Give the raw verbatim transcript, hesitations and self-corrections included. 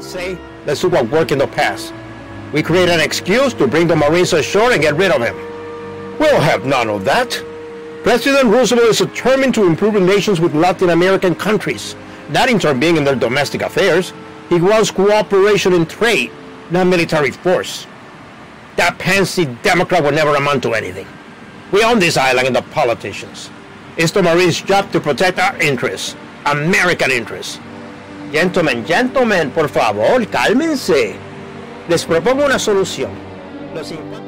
say, let's do what worked in the past. We create an excuse to bring the Marines ashore and get rid of him. We'll have none of that. President Roosevelt is determined to improve relations with Latin American countries, not intervening in their domestic affairs. He wants cooperation in trade, not military force. That pansy Democrat will never amount to anything. We own this island and the politicians. It's the Marines' job to protect our interests, American interests. Gentlemen, gentlemen, por favor, cálmense. Les propongo una solución. Los